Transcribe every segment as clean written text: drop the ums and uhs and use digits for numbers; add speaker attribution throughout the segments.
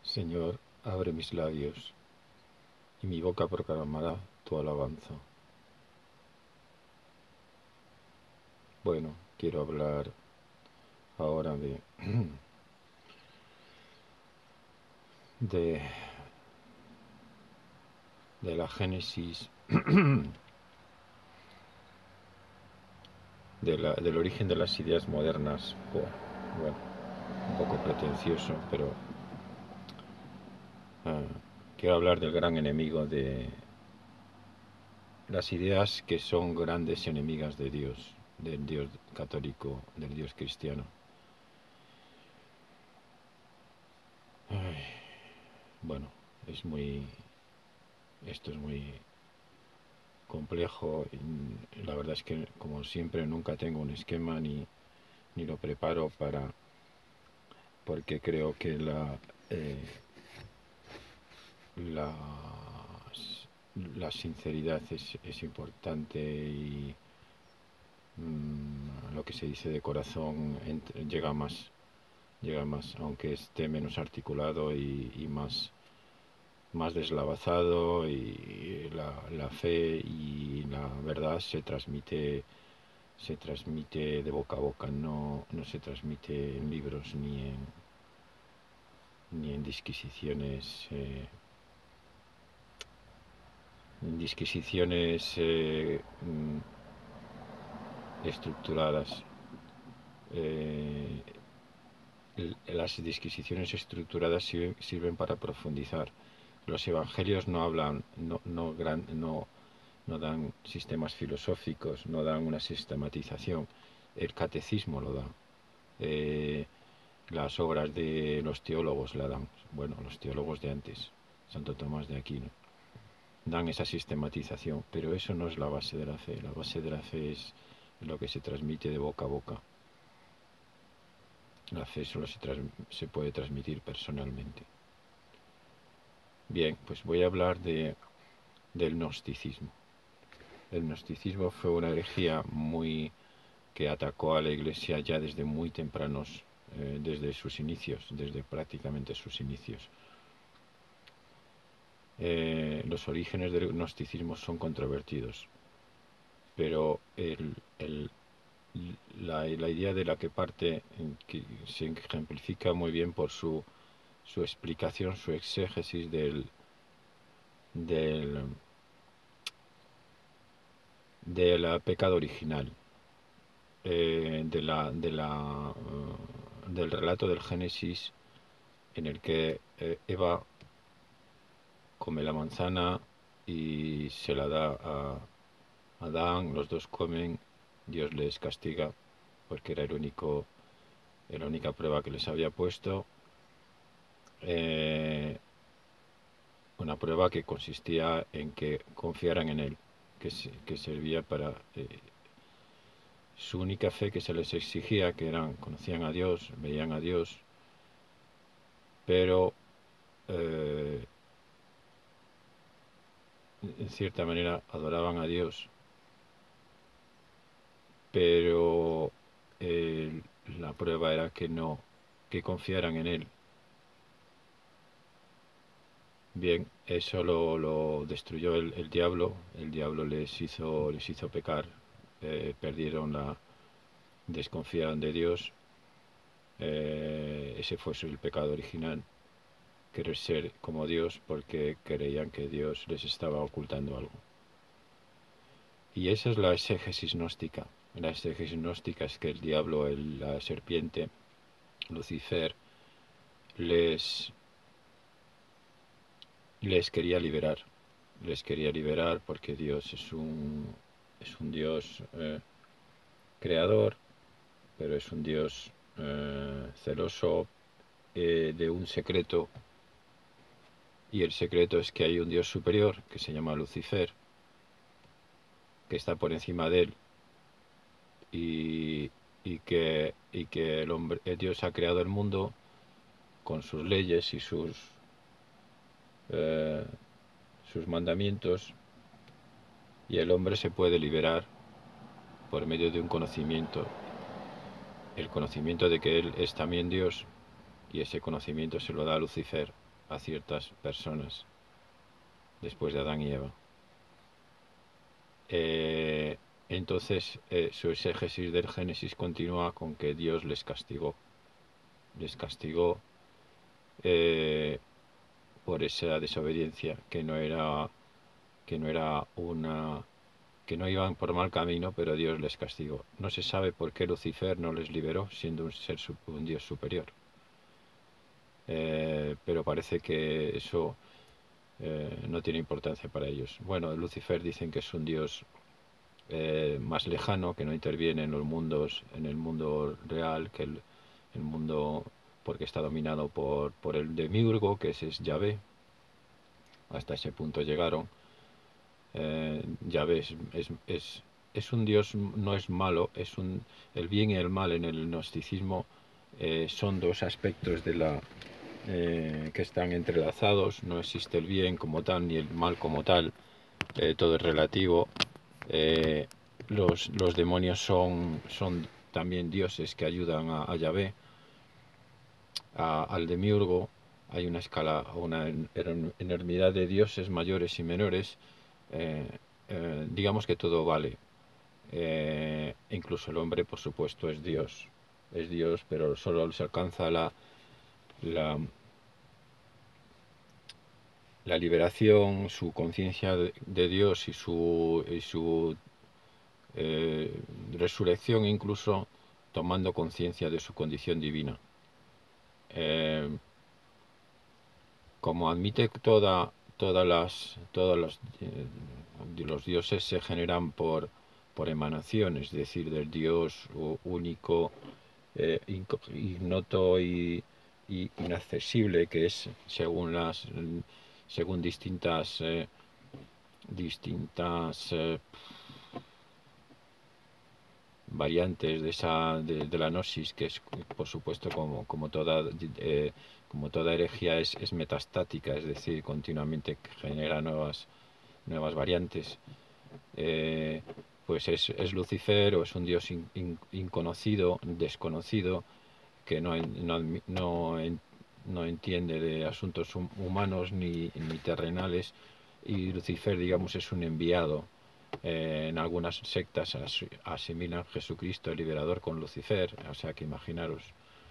Speaker 1: Señor, abre mis labios, y mi boca proclamará tu alabanza. Bueno, quiero hablar ahora de, de la génesis, del origen de las ideas modernas. Bueno, un poco pretencioso, pero ah, quiero hablar del gran enemigo de las ideas que son grandes enemigas de Dios, del Dios católico, del Dios cristiano. Ay, bueno, esto es muy complejo. Y la verdad es que, como siempre, nunca tengo un esquema ni lo preparo porque creo que eh, la, la sinceridad es importante y lo que se dice de corazón llega más, aunque esté menos articulado y más deslavazado, y la fe y la verdad se transmite de boca a boca, no se transmite en libros ni en disquisiciones estructuradas. Eh, las disquisiciones estructuradas sirven para profundizar. Los evangelios no hablan, no dan sistemas filosóficos, no dan una sistematización. El catecismo lo da. Eh, las obras de los teólogos la dan. Bueno, los teólogos de antes, Santo Tomás de Aquino, dan esa sistematización, pero eso no es la base de la fe. La base de la fe es lo que se transmite de boca a boca. La fe solo se puede transmitir personalmente. Bien, pues voy a hablar del gnosticismo. El gnosticismo fue una herejía que atacó a la Iglesia ya desde muy tempranos, desde sus inicios, desde prácticamente sus inicios. Los orígenes del gnosticismo son controvertidos, pero la idea de la que parte, que se ejemplifica muy bien por su explicación, su exégesis del, del pecado original, del relato del Génesis, en el que Eva come la manzana y se la da a Adán, los dos comen, Dios les castiga porque era la única prueba que les había puesto. Una prueba que consistía en que confiaran en Él, que servía para su única fe que se les exigía, que conocían a Dios, veían a Dios, pero en cierta manera adoraban a Dios, pero la prueba era que confiaran en Él. Bien, eso lo destruyó el diablo. El diablo les hizo pecar, desconfiaron de Dios. Ese fue el pecado original, querer ser como Dios porque creían que Dios les estaba ocultando algo. Y esa es la exégesis gnóstica. La exégesis gnóstica es que el diablo, la serpiente, Lucifer, les quería liberar. Les quería liberar porque Dios es un Dios creador, pero es un Dios celoso de un secreto, y el secreto es que hay un Dios superior que se llama Lucifer, que está por encima de él, y que Dios ha creado el mundo con sus leyes y eh, sus mandamientos, y el hombre se puede liberar por medio de un conocimiento, el conocimiento de que él es también Dios, y ese conocimiento se lo da a Lucifer. a ciertas personas después de Adán y Eva. Entonces su exégesis del Génesis continúa con que Dios les castigó por esa desobediencia, que no iban por mal camino, pero Dios les castigó. No se sabe por qué Lucifer no les liberó, siendo un Dios superior. Pero parece que eso no tiene importancia para ellos. Bueno, Lucifer dicen que es un Dios más lejano, que no interviene en los mundos, en el mundo real, que el mundo, porque está dominado por el demiurgo, que es Yahvé. Hasta ese punto llegaron. Yahvé es un Dios, no es malo, el bien y el mal en el gnosticismo son dos aspectos que están entrelazados. No existe el bien como tal ni el mal como tal, todo es relativo. Los demonios son también dioses que ayudan a Yahvé, al demiurgo. Hay una escala, una enormidad de dioses mayores y menores. Digamos que todo vale. Incluso el hombre, por supuesto, es Dios, pero solo se alcanza la liberación, su conciencia de Dios y su resurrección, incluso tomando conciencia de su condición divina. Como admite los dioses se generan por emanación, es decir, del Dios único, ignoto y inaccesible, que es según distintas variantes de la gnosis, que es, por supuesto, como toda herejía, es metastática, es decir, continuamente genera nuevas variantes. Pues es Lucifer, o es un dios inconocido, desconocido, que no entiende de asuntos humanos ni terrenales, y Lucifer, digamos, es un enviado. En algunas sectas asimilan Jesucristo el liberador con Lucifer, o sea que imaginaros.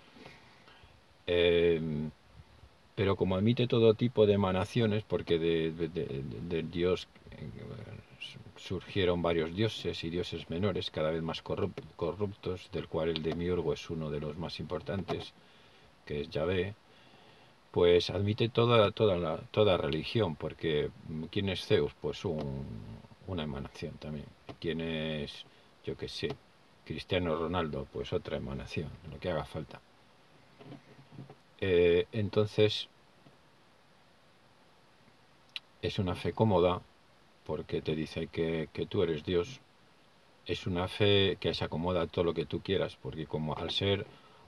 Speaker 1: Pero como admite todo tipo de emanaciones, porque del Dios surgieron varios dioses y dioses menores, cada vez más corruptos, del cual el demiurgo es uno de los más importantes, que es Yahvé, pues admite toda religión, porque ¿quién es Zeus? Pues una emanación también. ¿Quién es, yo qué sé, Cristiano Ronaldo? Pues otra emanación, lo que haga falta. Entonces, es una fe cómoda, porque te dice que tú eres Dios. Es una fe que se acomoda a todo lo que tú quieras, porque como al ser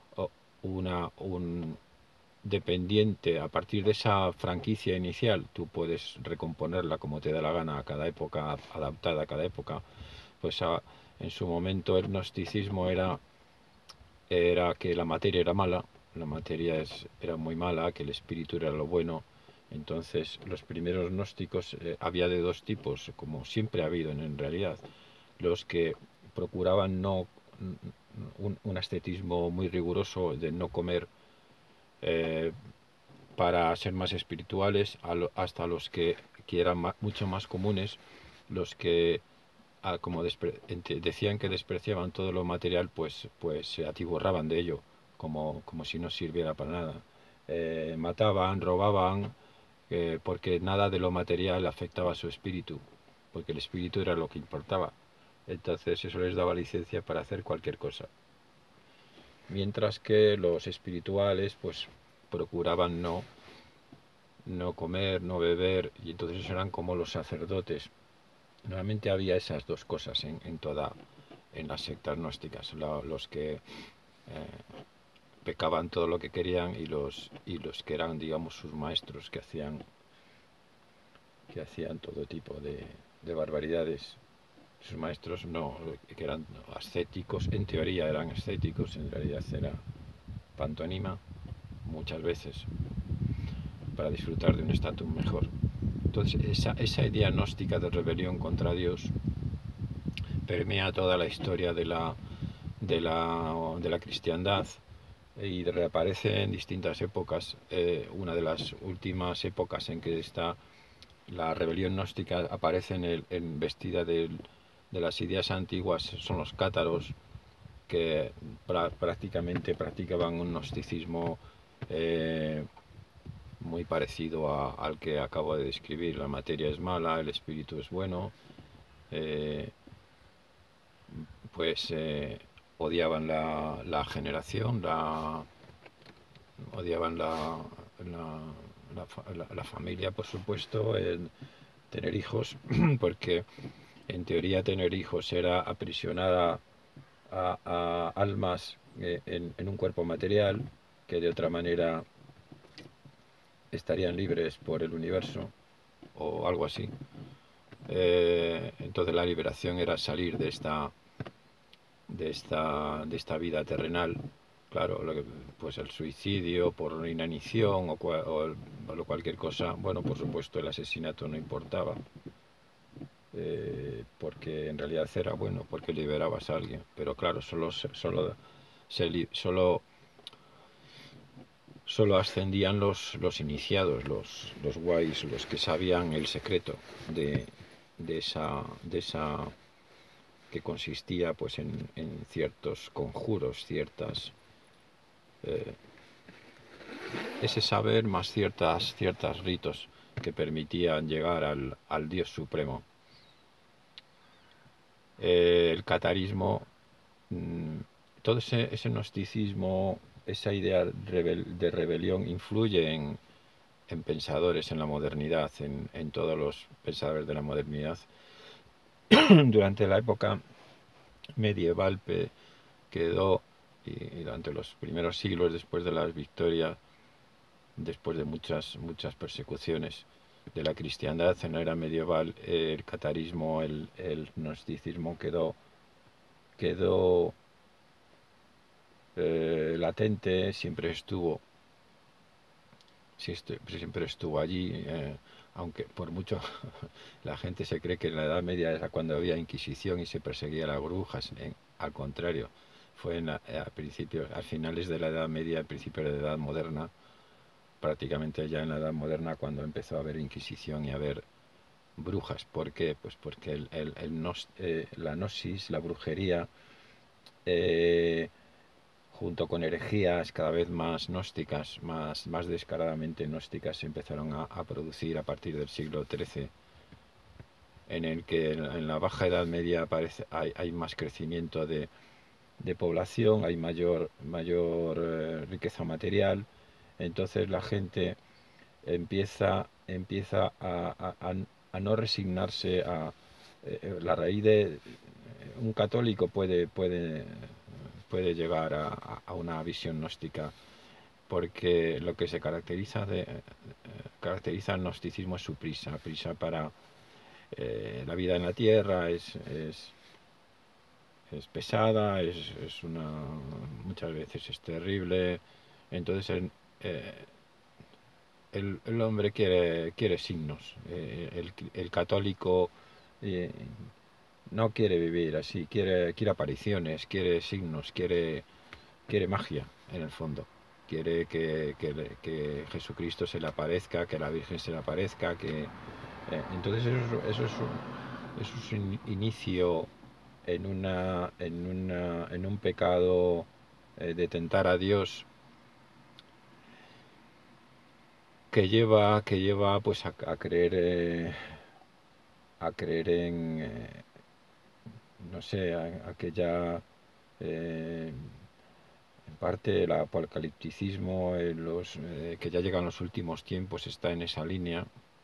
Speaker 1: un dependiente, a partir de esa franquicia inicial, tú puedes recomponerla como te da la gana a cada época, adaptada a cada época. Pues en su momento el gnosticismo era que la materia era mala, la materia era muy mala, que el espíritu era lo bueno. Entonces los primeros gnósticos había de dos tipos, como siempre ha habido en realidad: los que procuraban un ascetismo muy riguroso de no comer, para ser más espirituales, hasta los que eran mucho más comunes, los que como decían que despreciaban todo lo material, pues se atiborraban de ello, como si no sirviera para nada. Mataban, robaban, porque nada de lo material afectaba a su espíritu, porque el espíritu era lo que importaba. Entonces eso les daba licencia para hacer cualquier cosa. Mientras que los espirituales pues procuraban no comer, no beber, y entonces eran como los sacerdotes. Normalmente había esas dos cosas en las sectas gnósticas: los que pecaban todo lo que querían, y los que eran, digamos, sus maestros, que hacían todo tipo de barbaridades. Sus maestros que eran ascéticos, en teoría eran ascéticos, en realidad era pantomima muchas veces. para disfrutar de un estatus mejor. Entonces esa idea gnóstica de rebelión contra Dios permea toda la historia de la cristiandad y reaparece en distintas épocas. Una de las últimas épocas en que está la rebelión gnóstica aparece en vestida de las ideas antiguas son los cátaros, que prácticamente practicaban un gnosticismo muy parecido al que acabo de describir. La materia es mala, el espíritu es bueno. Pues odiaban la generación, odiaban la familia, por supuesto, el tener hijos, porque en teoría tener hijos era aprisionar a almas en un cuerpo material, que de otra manera estarían libres por el universo o algo así. Entonces la liberación era salir de esta vida terrenal. Claro, pues el suicidio por inanición o cualquier cosa. Bueno, por supuesto el asesinato no importaba, porque en realidad era bueno, porque liberabas a alguien. Pero claro, solo ascendían los iniciados, los guays, los que sabían el secreto de esa que consistía pues en ciertos conjuros, ese saber más ciertas ritos que permitían llegar al Dios Supremo. El catarismo, todo ese gnosticismo, esa idea de rebelión influye en pensadores en la modernidad, en todos los pensadores de la modernidad. Durante la época medieval quedó, y durante los primeros siglos después de las victorias, después de muchas persecuciones de la cristiandad en la era medieval, el catarismo, el gnosticismo quedó latente, siempre estuvo allí, aunque por mucho la gente se cree que en la Edad Media era cuando había Inquisición y se perseguía a las brujas. Al contrario, fue a finales de la Edad Media, a principios de la Edad Moderna, prácticamente ya en la Edad Moderna, cuando empezó a haber Inquisición y a haber brujas. ¿Por qué? Pues porque la gnosis, la brujería, junto con herejías cada vez más gnósticas, más descaradamente gnósticas, se empezaron a producir a partir del siglo XIII, en el que en la Baja Edad Media hay más crecimiento de población, hay mayor riqueza material. Entonces la gente empieza a no resignarse a la raíz de un católico puede llegar a una visión gnóstica, porque lo que se caracteriza al gnosticismo es su prisa para la vida en la tierra es pesada, muchas veces es terrible. Entonces el hombre quiere signos. El católico no quiere vivir así, quiere apariciones, quiere signos, quiere magia en el fondo. Quiere que Jesucristo se le aparezca, que la Virgen se le aparezca, entonces eso es un inicio en un pecado de tentar a Dios, que lleva pues a creer en no sé, aquella en parte el apocalipticismo, que ya llegan los últimos tiempos, está en esa línea.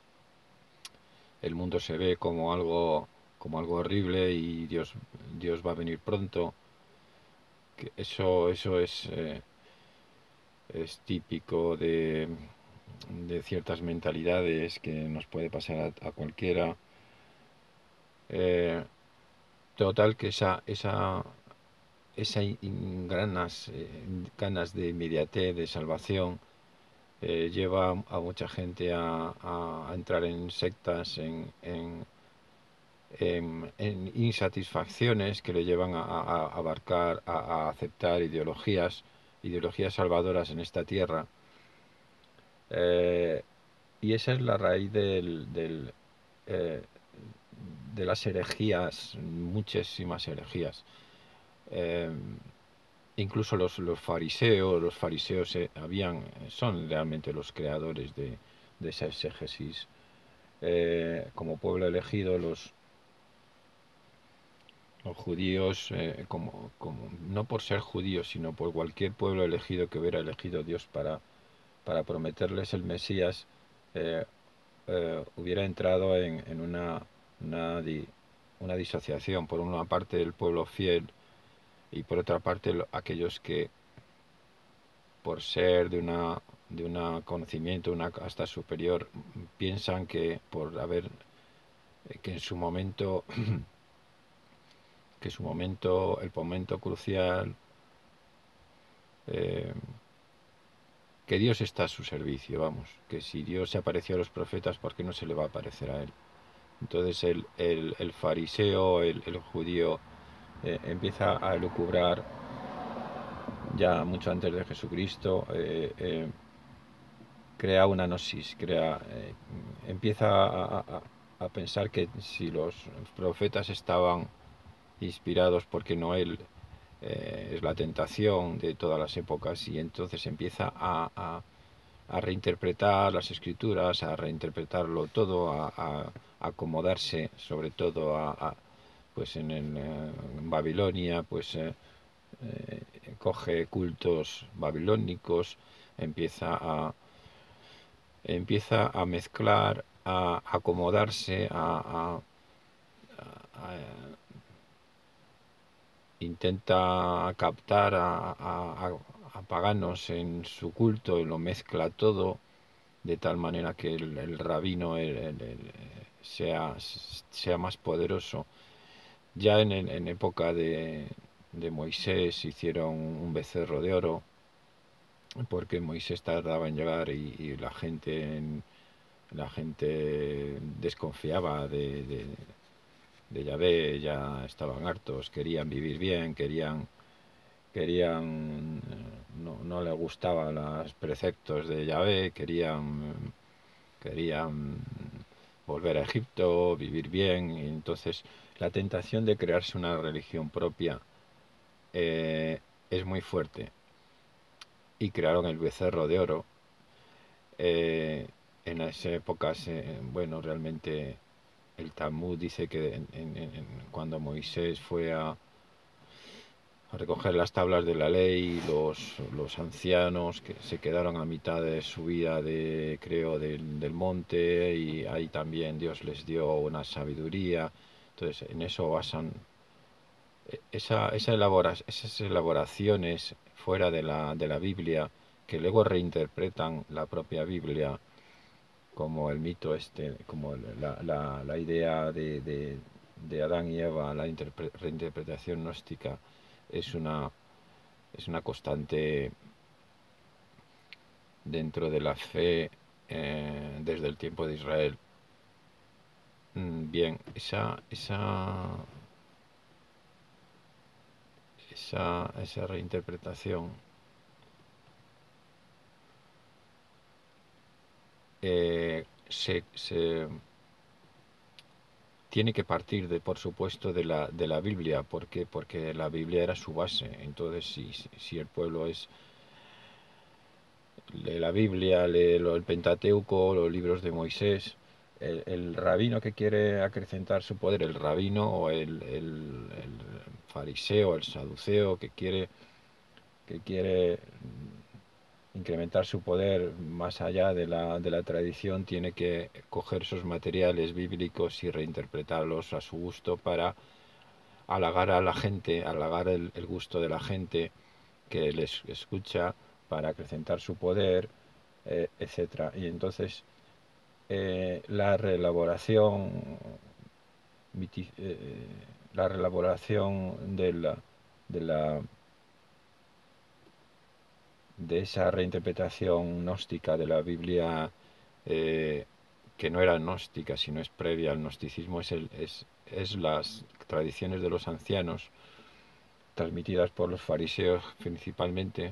Speaker 1: El mundo se ve como algo horrible y Dios va a venir pronto. Eso es típico de ciertas mentalidades que nos puede pasar a cualquiera. Total, que esas ganas de inmediatez, de salvación, lleva a mucha gente a entrar en sectas, en insatisfacciones que le llevan a abarcar, a aceptar ideologías salvadoras en esta tierra. Y esa es la raíz eh, de las herejías, muchísimas herejías. Eh, Incluso los fariseos son realmente los creadores de esa exégesis. Como pueblo elegido, los judíos, no por ser judíos, sino por cualquier pueblo elegido que hubiera elegido Dios para prometerles el Mesías, eh, hubiera entrado en una disociación. Por una parte, el pueblo fiel, y por otra parte, aquellos que, por ser de una conocimiento, una casta superior, piensan que por haber, que en su momento, el momento crucial, eh, que Dios está a su servicio, vamos, que si Dios se apareció a los profetas, ¿por qué no se le va a aparecer a él? Entonces el fariseo, el judío, empieza a elucubrar ya mucho antes de Jesucristo, crea una gnosis, empieza a pensar que si los profetas estaban inspirados, porque no él, es la tentación de todas las épocas, y entonces empieza a reinterpretar las escrituras, a reinterpretarlo todo, a acomodarse sobre todo pues en Babilonia, pues coge cultos babilónicos, empieza a mezclar, a acomodarse, intenta captar a paganos en su culto, y lo mezcla todo de tal manera que el rabino sea más poderoso. Ya en época de Moisés hicieron un becerro de oro, porque Moisés tardaba en llegar, y la gente desconfiaba de Yahvé, ya estaban hartos, querían vivir bien, no les gustaban los preceptos de Yahvé, querían volver a Egipto, vivir bien, y entonces la tentación de crearse una religión propia es muy fuerte, y crearon el becerro de oro. En esa época, bueno, realmente el Talmud dice que cuando Moisés fue a recoger las tablas de la ley, los ancianos que se quedaron a mitad de su vida, creo, del monte, y ahí también Dios les dio una sabiduría. Entonces, en eso basan esas elaboraciones fuera de la Biblia, que luego reinterpretan la propia Biblia, como el mito como la idea de Adán y Eva, la reinterpretación gnóstica, es una constante dentro de la fe, desde el tiempo de Israel. Bien, esa reinterpretación, se tiene que partir, por supuesto, de la Biblia. ¿Por qué? Porque la Biblia era su base. Entonces, si el pueblo lee la Biblia, lee el Pentateuco, los libros de Moisés, el rabino que quiere acrecentar su poder, el rabino, o el fariseo, el saduceo que quiere incrementar su poder más allá de la tradición, tiene que coger esos materiales bíblicos y reinterpretarlos a su gusto, para halagar a la gente, halagar el gusto de la gente que les escucha, para acrecentar su poder, etcétera. Y entonces, la reelaboración, la reelaboración de la de esa reinterpretación gnóstica de la Biblia, que no era gnóstica, sino es previa al gnosticismo, es las tradiciones de los ancianos, transmitidas por los fariseos principalmente,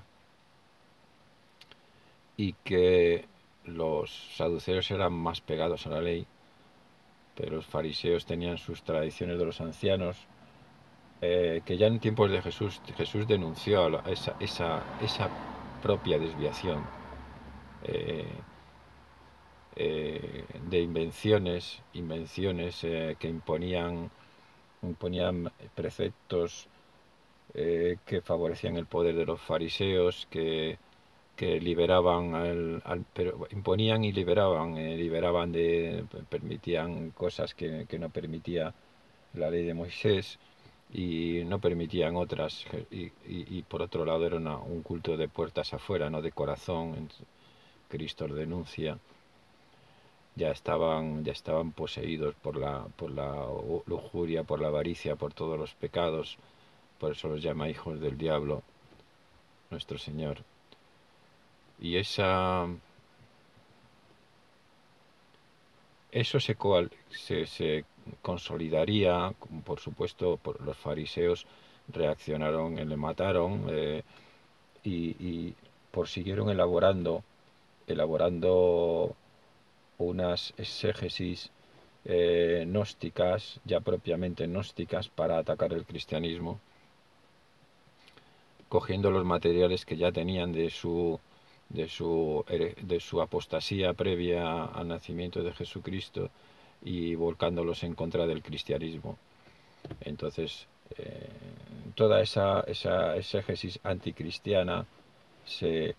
Speaker 1: y que los saduceos eran más pegados a la ley, pero los fariseos tenían sus tradiciones de los ancianos, que ya en tiempos de Jesús denunció esa propia desviación, eh, de invenciones que imponían preceptos que favorecían el poder de los fariseos, que liberaban pero imponían y permitían cosas que no permitía la ley de Moisés, y no permitían otras, y por otro lado era un culto de puertas afuera, no de corazón. Cristo lo denuncia. Ya estaban poseídos por la lujuria, por la avaricia, por todos los pecados. Por eso los llama hijos del diablo, nuestro Señor. Y eso se consolidaría, por supuesto, por los fariseos reaccionaron, le mataron, y siguieron elaborando unas exégesis gnósticas, ya propiamente gnósticas, para atacar el cristianismo, cogiendo los materiales que ya tenían de su apostasía previa al nacimiento de Jesucristo, y volcándolos en contra del cristianismo. Entonces, toda esa exégesis anticristiana se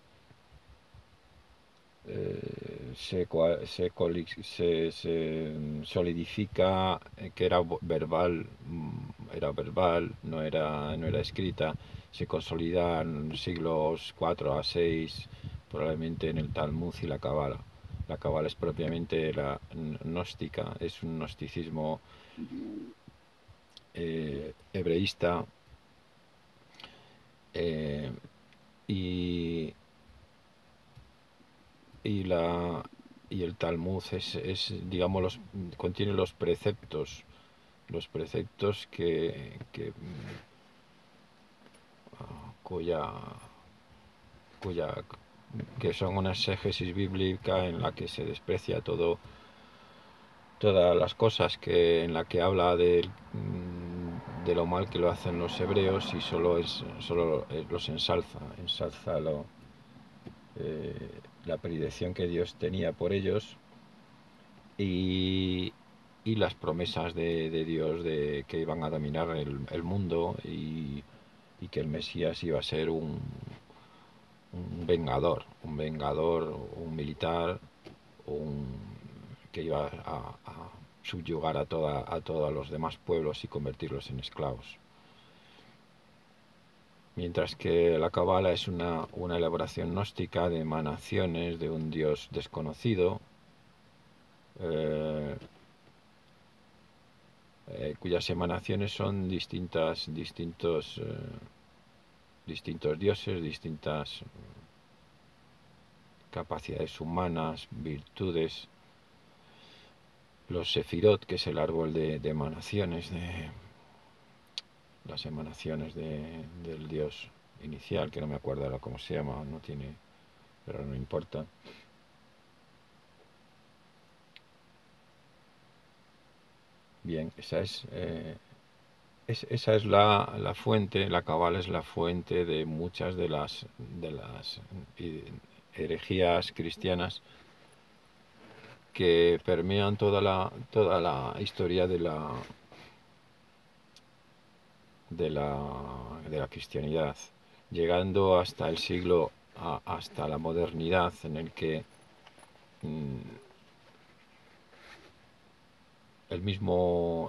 Speaker 1: solidifica, que era verbal, no era escrita. Se consolida en siglos 4 a 6, probablemente en el Talmud y la Cábala. La Cábala es propiamente la gnóstica, es un gnosticismo hebreísta, y y la y el Talmud digamos, contiene los preceptos cuya cuya que son una exégesis bíblica en la que se desprecia todas las cosas, en la que habla de lo mal que lo hacen los hebreos, y solo los ensalza la predilección que Dios tenía por ellos, y las promesas de Dios, de que iban a dominar el mundo, y que el Mesías iba a ser un vengador, un militar, que iba a subyugar a todos los demás pueblos y convertirlos en esclavos. Mientras que la Cábala es una elaboración gnóstica de emanaciones de un Dios desconocido, cuyas emanaciones son distintos dioses, distintas capacidades humanas, virtudes. Los sefirot, que es el árbol de emanaciones, las emanaciones del Dios inicial, que no me acuerdo ahora cómo se llama, pero no importa. Bien, esa es la fuente. La Cábala es la fuente de muchas de las herejías cristianas que permean toda la historia de la cristianidad, llegando hasta el siglo, hasta la modernidad, en el que el mismo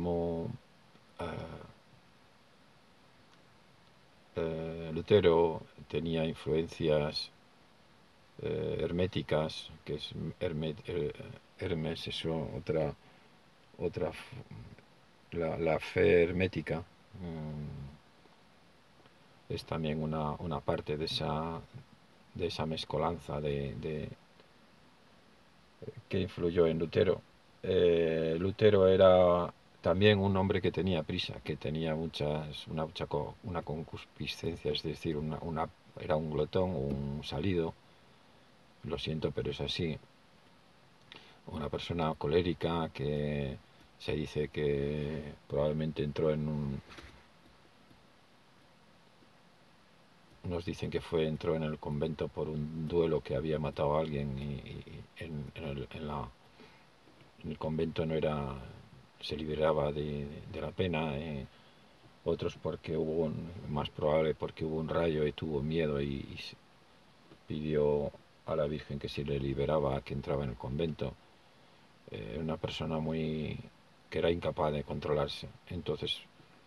Speaker 1: Lutero tenía influencias herméticas, que es Hermes, es otra la fe hermética. Es también una parte de de esa mezcolanza que influyó en Lutero. Lutero era también un hombre que tenía prisa, que tenía una concupiscencia, es decir, era un glotón, un salido, lo siento, pero es así. Una persona colérica que se dice que probablemente nos dicen que entró en el convento por un duelo, que había matado a alguien, y en el convento se liberaba de la pena. Otros porque más probable porque hubo un rayo y tuvo miedo y pidió a la Virgen que si le liberaba, que entraba en el convento. Una persona que era incapaz de controlarse. Entonces,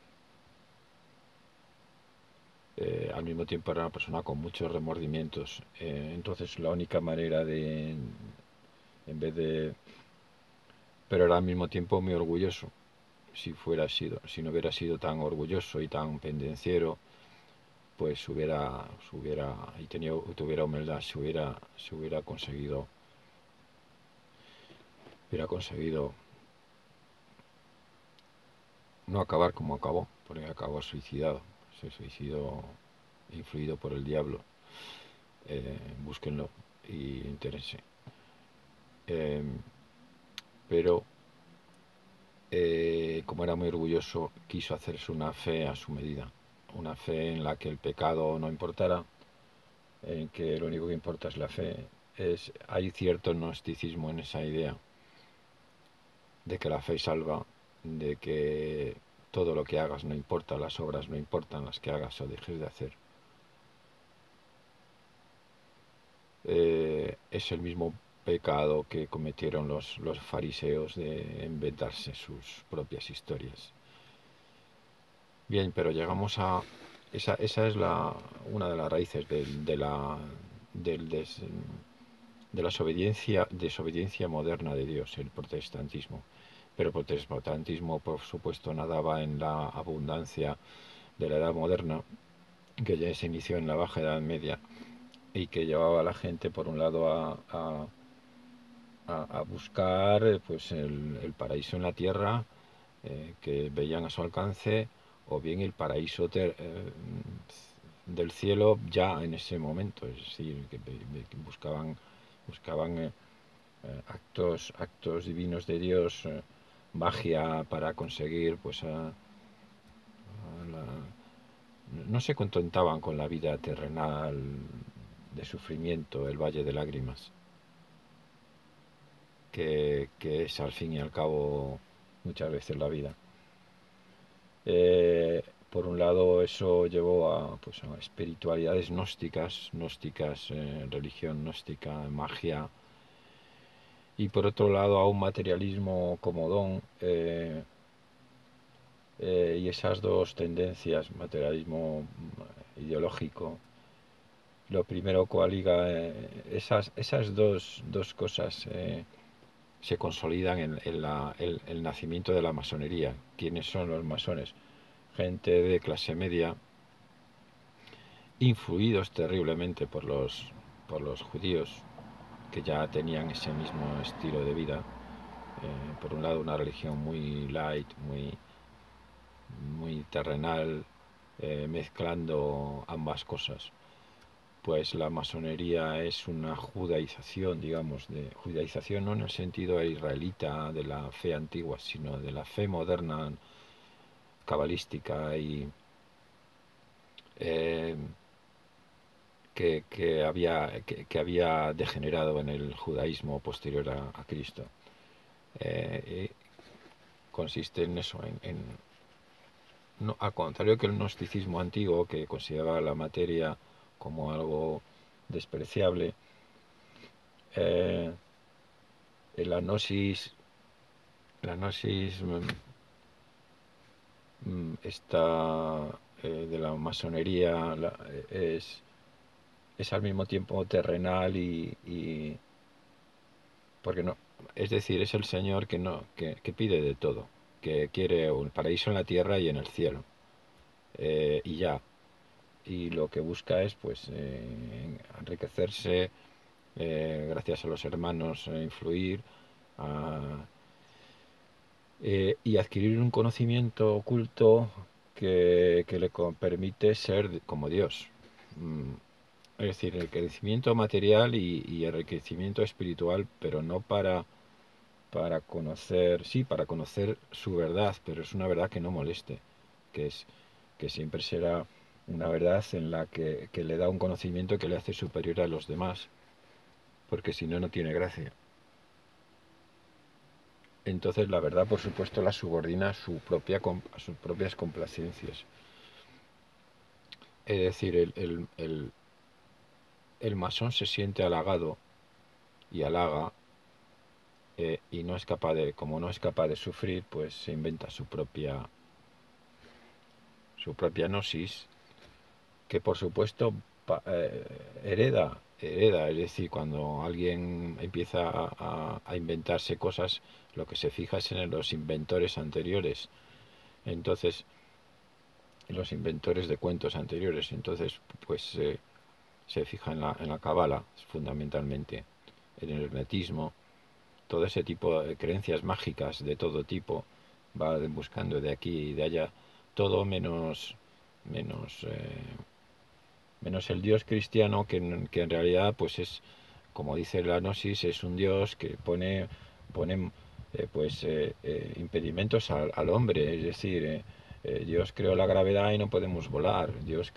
Speaker 1: al mismo tiempo era una persona con muchos remordimientos. Entonces la única manera en vez de... Pero era al mismo tiempo muy orgulloso. Si no hubiera sido tan orgulloso y tan pendenciero, pues tuviera humildad, hubiera conseguido no acabar como acabó, porque acabó suicidado. Se suicidó influido por el diablo. Búsquenlo y interese. Pero como era muy orgulloso, quiso hacerse una fe a su medida, una fe en la que el pecado no importara, en que lo único que importa es la fe. Hay cierto gnosticismo en esa idea de que la fe salva, de que todo lo que hagas no importa, las obras no importan, las que hagas o dejes de hacer. Es el mismo pecado que cometieron los fariseos, de inventarse sus propias historias. Bien, pero llegamos a... Esa es una de las raíces de la desobediencia moderna de Dios, el protestantismo. Pero el protestantismo, por supuesto, nadaba en la abundancia de la Edad Moderna, que ya se inició en la Baja Edad Media, y que llevaba a la gente, por un lado, a buscar pues el paraíso en la tierra, que veían a su alcance, o bien el paraíso del cielo ya en ese momento. Es decir, que buscaban actos divinos de Dios, magia para conseguir no se contentaban con la vida terrenal de sufrimiento, el valle de lágrimas, que es al fin y al cabo muchas veces la vida. Por un lado, eso llevó a espiritualidades gnósticas, religión gnóstica, magia, y por otro lado a un materialismo comodón, y esas dos tendencias, materialismo ideológico, lo primero coaliga, esas dos cosas se consolidan en el nacimiento de la masonería. ¿Quiénes son los masones? Gente de clase media, influidos terriblemente por los judíos, que ya tenían ese mismo estilo de vida. Por un lado, una religión muy light, muy terrenal, mezclando ambas cosas. Pues la masonería es una judaización, digamos, de judaización no en el sentido israelita de la fe antigua, sino de la fe moderna, cabalística, y eh, que había degenerado en el judaísmo posterior a Cristo. Consiste en eso, no, al contrario que el gnosticismo antiguo, que consideraba la materia como algo despreciable. La gnosis está de la masonería, es al mismo tiempo terrenal porque no, es decir, es el Señor que pide de todo, que quiere un paraíso en la tierra y en el cielo, y ya. y lo que busca es pues enriquecerse, gracias a los hermanos, influir a- y adquirir un conocimiento oculto que le permite ser como Dios. Mm, Es decir, el crecimiento material y el enriquecimiento espiritual, pero no para conocer, sí, para conocer su verdad, pero es una verdad que no moleste, que es que siempre será una verdad en la que le da un conocimiento que le hace superior a los demás, porque si no, no tiene gracia. Entonces la verdad, por supuesto, la subordina a, a sus propias complacencias. Es decir, el masón se siente halagado y halaga, y no es capaz de, como no es capaz de sufrir, pues se inventa su propia gnosis, que por supuesto hereda, es decir, cuando alguien empieza a inventarse cosas, lo que se fija es en los inventores anteriores. Entonces, los inventores de cuentos anteriores, entonces pues se fija en la cábala fundamentalmente, en el hermetismo, todo ese tipo de creencias mágicas de todo tipo, va buscando de aquí y de allá, todo menos, menos el Dios cristiano, que en realidad pues es, como dice la Gnosis, es un Dios que pone impedimentos al hombre, es decir, Dios creó la gravedad y no podemos volar,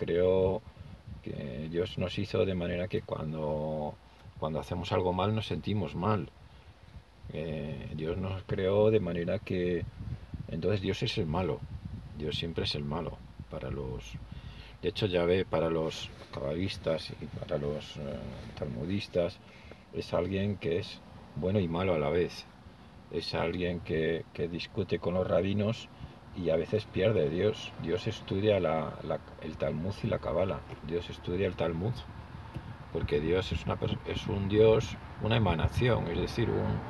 Speaker 1: Dios nos hizo de manera que cuando hacemos algo mal nos sentimos mal. Dios nos creó de manera que entonces Dios es el malo, Dios siempre es el malo para los, de hecho ya ve, para los cabalistas y para los talmudistas es alguien que es bueno y malo a la vez, es alguien que discute con los rabinos y a veces pierde. Dios estudia el Talmud y la Kabbalah, Dios estudia el Talmud porque Dios es un Dios, una emanación, es decir,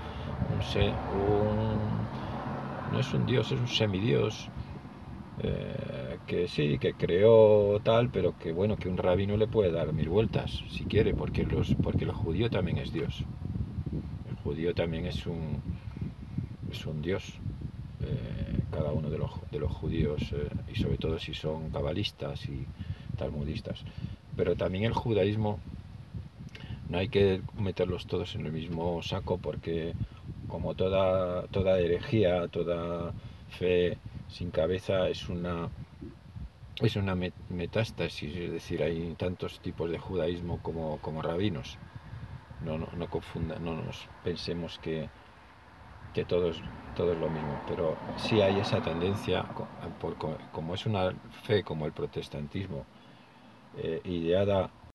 Speaker 1: no es un Dios, es un semidios, que sí, que creó tal, pero que bueno, que un rabino le puede dar mil vueltas, si quiere, porque el judío también es Dios. El judío también es un Dios. Cada uno de los judíos, y sobre todo si son cabalistas y talmudistas. Pero también el judaísmo no hay que meterlos todos en el mismo saco porque como toda herejía, toda fe sin cabeza es una metástasis, es decir, hay tantos tipos de judaísmo como rabinos. No confundan, no nos pensemos que todo es lo mismo, pero sí hay esa tendencia, como es una fe como el protestantismo, ideada